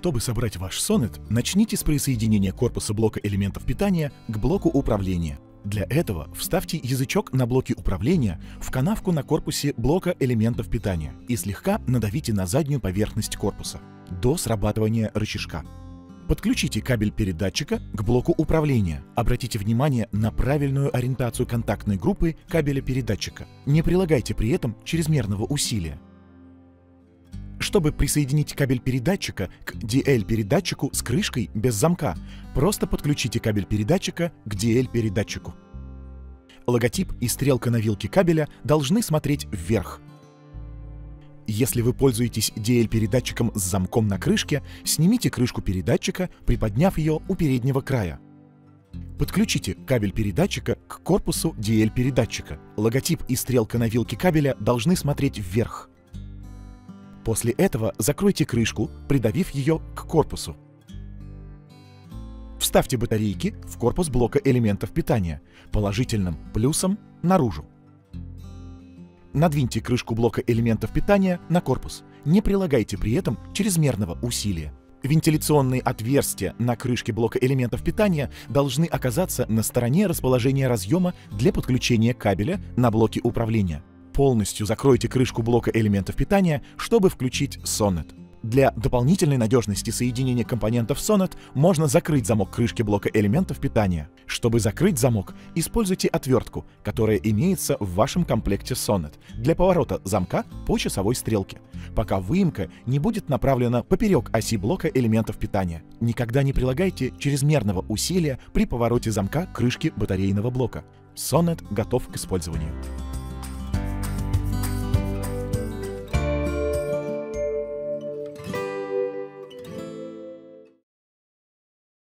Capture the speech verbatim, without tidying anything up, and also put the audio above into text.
Чтобы собрать ваш Sonnet, начните с присоединения корпуса блока элементов питания к блоку управления. Для этого вставьте язычок на блоке управления в канавку на корпусе блока элементов питания и слегка надавите на заднюю поверхность корпуса до срабатывания рычажка. Подключите кабель передатчика к блоку управления. Обратите внимание на правильную ориентацию контактной группы кабеля передатчика. Не прилагайте при этом чрезмерного усилия. Чтобы присоединить кабель передатчика к ди эл-передатчику с крышкой без замка, просто подключите кабель передатчика к ди эл-передатчику. Логотип и стрелка на вилке кабеля должны смотреть вверх. Если вы пользуетесь ди эл-передатчиком с замком на крышке, снимите крышку передатчика, приподняв ее у переднего края. Подключите кабель передатчика к корпусу ди эл-передатчика. Логотип и стрелка на вилке кабеля должны смотреть вверх. После этого закройте крышку, придавив ее к корпусу. Вставьте батарейки в корпус блока элементов питания положительным плюсом наружу. Надвиньте крышку блока элементов питания на корпус. Не прилагайте при этом чрезмерного усилия. Вентиляционные отверстия на крышке блока элементов питания должны оказаться на стороне расположения разъема для подключения кабеля на блоке управления. Полностью закройте крышку блока элементов питания, чтобы включить Sonnet. Для дополнительной надежности соединения компонентов Sonnet можно закрыть замок крышки блока элементов питания. Чтобы закрыть замок, используйте отвертку, которая имеется в вашем комплекте Sonnet, для поворота замка по часовой стрелке, пока выемка не будет направлена поперек оси блока элементов питания. Никогда не прилагайте чрезмерного усилия при повороте замка крышки батарейного блока. Sonnet готов к использованию.